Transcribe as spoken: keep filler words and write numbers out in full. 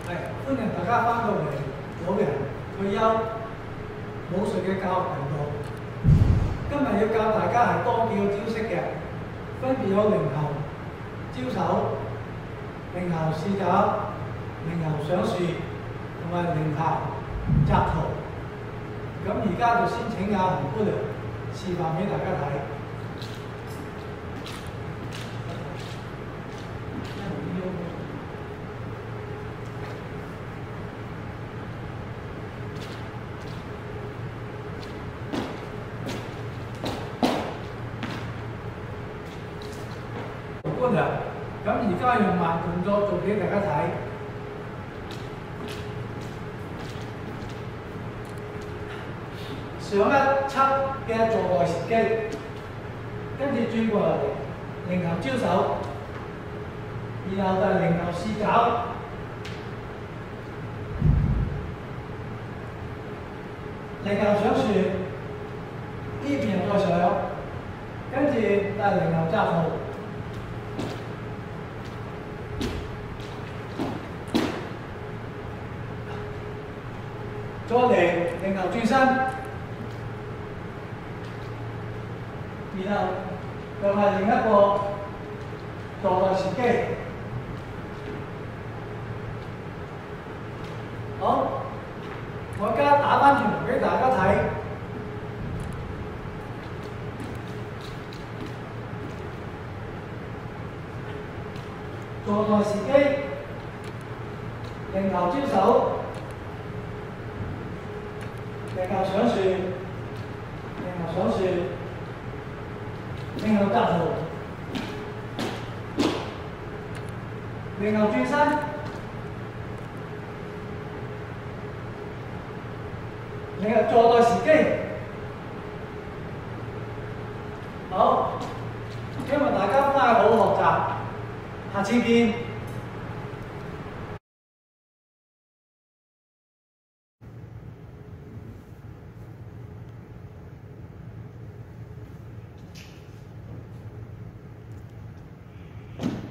係歡迎大家翻到嚟老人退休武術嘅教學頻道。今日要教大家係多幾個招式嘅，分別有靈猴、招手、靈猴試爪、靈猴上樹同埋靈猴摘桃。咁而家就先請阿洪姑娘示範俾大家睇。 姑娘，咁而家用慢動作做俾大家睇。上一輯嘅坐內時機，跟住轉過嚟靈猴招手，然後就係靈猴試爪，靈猴上樹，呢邊再上，跟住就係靈猴摘桃。 再嚟靈猴轉身，然後又係另一個坐內時機。好，我而家打返轉頭俾大家睇。坐內時機，靈猴招手。 靈猴上樹，靈猴上樹，靈猴摘桃，靈猴轉身，靈猴坐待時機。好，希望大家翻去好好學習，下次見。 you